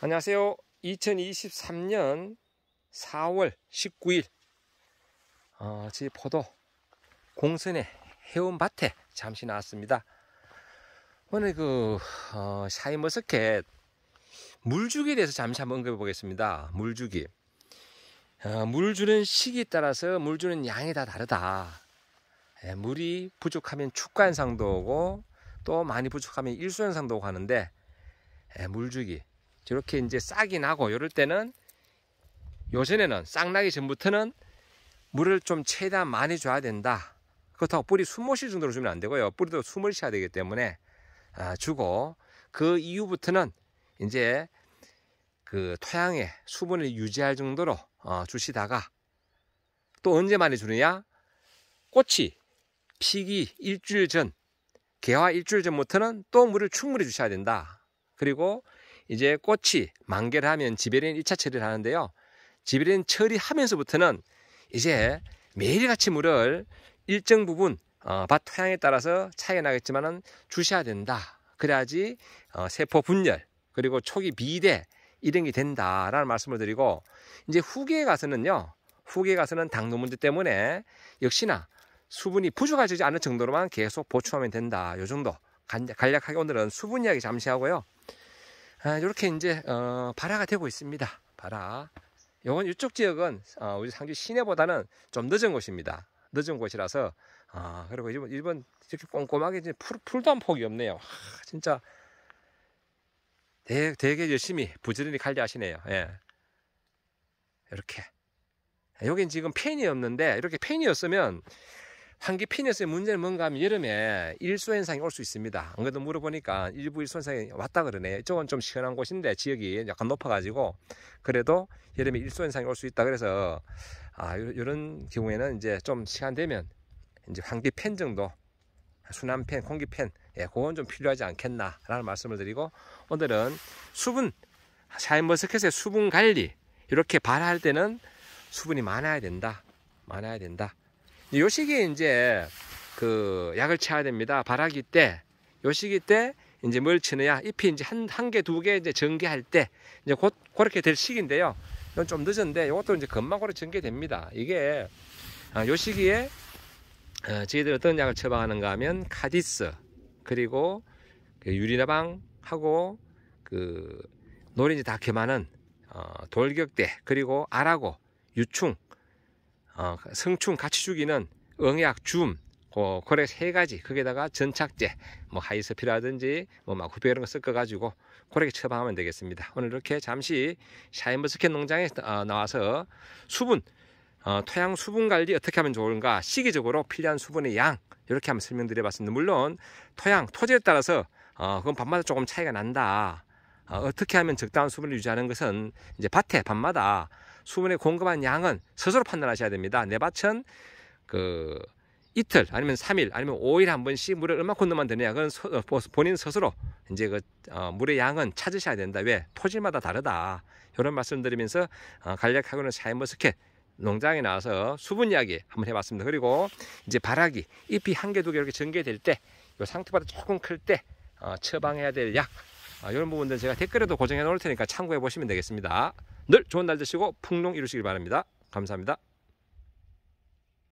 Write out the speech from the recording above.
안녕하세요. 2023년 4월 19일 제 포도 공선의 해운밭에 잠시 나왔습니다. 오늘 샤인머스켓 물주기에 대해서 잠시 한번 언급해 보겠습니다. 물주기. 물 주는 시기에 따라서 물 주는 양이 다 다르다. 물이 부족하면 축가현상도 오고 또 많이 부족하면 일소현상도 오고 하는데 물주기 이렇게 이제 싹이 나고 이럴 때는 요전에는 싹 나기 전부터는 물을 좀 최대한 많이 줘야 된다. 그렇다고 뿌리 숨 못 쉴 정도로 주면 안 되고요. 뿌리도 숨을 쉬어야 되기 때문에 주고 그 이후부터는 이제 그 토양의 수분을 유지할 정도로 주시다가 또 언제 많이 주느냐? 꽃이 피기 일주일 전, 개화 일주일 전부터는 또 물을 충분히 주셔야 된다. 그리고 이제 꽃이 만개를 하면 지베린 1차 처리를 하는데요. 지베린 처리하면서부터는 이제 매일같이 물을 일정 부분 밭 토양에 따라서 차이가 나겠지만은 주셔야 된다. 그래야지 세포 분열 그리고 초기 비대 이런 게 된다라는 말씀을 드리고, 이제 후기에 가서는 당도 문제 때문에 역시나 수분이 부족하지 않을 정도로만 계속 보충하면 된다. 요 정도 간략하게 오늘은 수분 이야기 잠시 하고요. 이렇게 이제 발화가 되고 있습니다. 발화. 요건 이쪽 지역은 우리 상주 시내보다는 좀 늦은 곳입니다. 늦은 곳이라서 그리고 이번 이렇게 꼼꼼하게 이제 풀도 한 폭이 없네요. 진짜 되게 열심히 부지런히 관리하시네요. 예. 이렇게. 여긴 지금 팬이 없는데, 이렇게 팬이었으면 환기 팬이었으면 문제는 뭔가 하면 여름에 일소 현상이 올 수 있습니다. 안 그래도 물어보니까 일부 일소 현상이 왔다 그러네요. 이쪽은 좀 시원한 곳인데 지역이 약간 높아가지고 그래도 여름에 일소 현상이 올 수 있다. 그래서 이런 경우에는 이제 좀 시간 되면 이제 환기 팬 정도, 순환 팬, 공기 팬, 그건 좀 필요하지 않겠나라는 말씀을 드리고, 오늘은 수분, 샤인머스켓의 수분 관리, 이렇게 발화할 때는 수분이 많아야 된다. 요 시기에 이제 그 약을 쳐야 됩니다. 발화기 때, 요 시기 때 이제 뭘 치느냐? 잎이 이제 한 개, 두 개 이제 전개할 때 이제 곧 그렇게 될 시기인데요. 이건 좀 늦었는데 이것도 이제 금방 그렇게 전개됩니다. 이게 요 시기에 저희들 어떤 약을 처방하는가 하면 카디스, 그리고 그 유리나방하고 그 노린지 다 겸하는 돌격대, 그리고 아라고, 유충, 성충 같이 죽이는 응약, 줌, 그래 세 가지, 거기다가 전착제, 뭐 하이스피라든지 뭐 마쿠페 이런 거 섞어가지고 그렇게 처방하면 되겠습니다. 오늘 이렇게 잠시 샤인머스켓 농장에 나와서 수분, 토양 수분 관리 어떻게 하면 좋은가, 시기적으로 필요한 수분의 양 이렇게 한번 설명드려봤습니다. 물론 토지에 따라서 그건 밭마다 조금 차이가 난다. 어떻게 하면 적당한 수분을 유지하는 것은 이제 밭에 밤마다 수분의 공급한 양은 스스로 판단하셔야 됩니다. 내 밭은 그 이틀 아니면 3일 아니면 5일 한 번씩 물을 얼마큼 넣으면 되느냐, 그건 본인 스스로 이제 물의 양은 찾으셔야 된다. 왜? 토지마다 다르다. 이런 말씀드리면서 간략하고는 샤인머스켓 농장에 나와서 수분 이야기 한번 해봤습니다. 그리고 이제 발화기, 잎이 한 개, 두 개 이렇게 전개될 때, 이 상태보다 조금 클 때 처방해야 될 약, 이런 부분들 제가 댓글에도 고정해 놓을 테니까 참고해 보시면 되겠습니다. 늘 좋은 날 되시고 풍농 이루시길 바랍니다. 감사합니다.